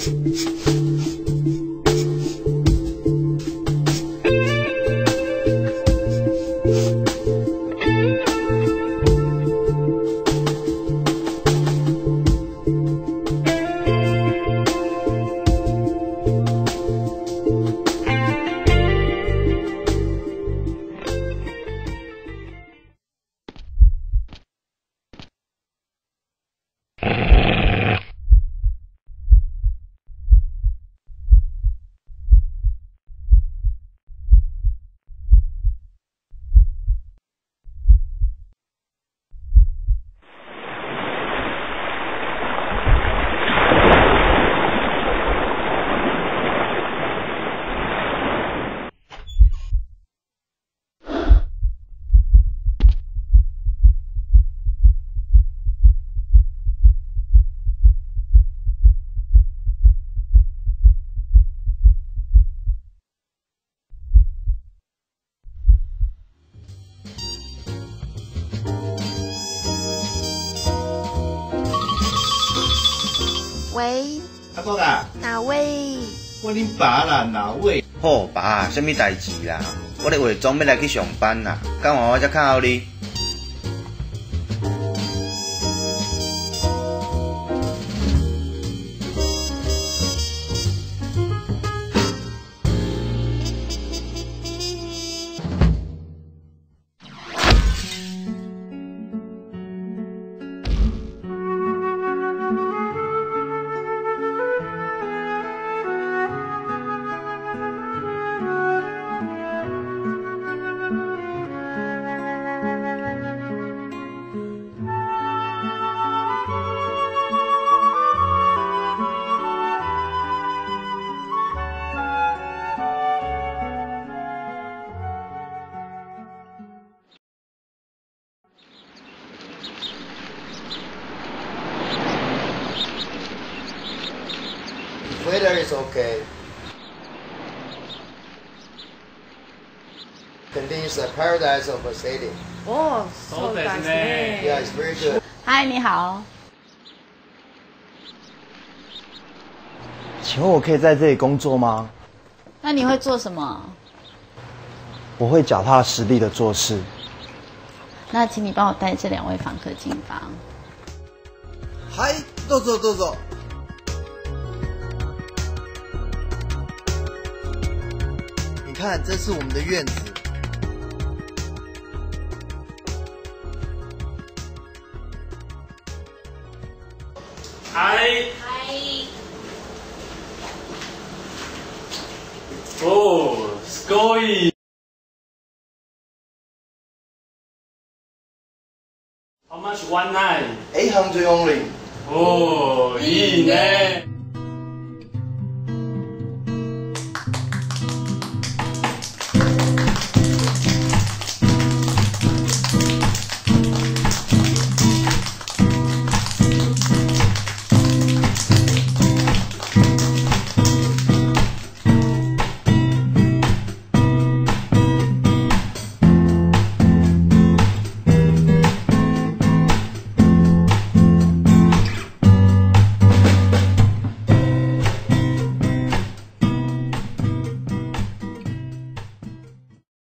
喂， 阿公啊， 哪位？ 我恁爸啦，哪位？ 好爸，什么代志啦？我咧化妆要来去上班啦，等下我才靠你。 Weather is okay. Contains the paradise of a city. 哦，そうですね。 Yeah, it's very good. 嗨，你好。 请问我可以在这里工作吗？ 那你会做什么？ 我会脚踏实地的做事。 那请你帮我带这2位访客进房。 嗨，どうぞどうぞ。你看，这是我们的院子。 嗨。哦，すごい。How much one night? 800 only. 哦，いいね。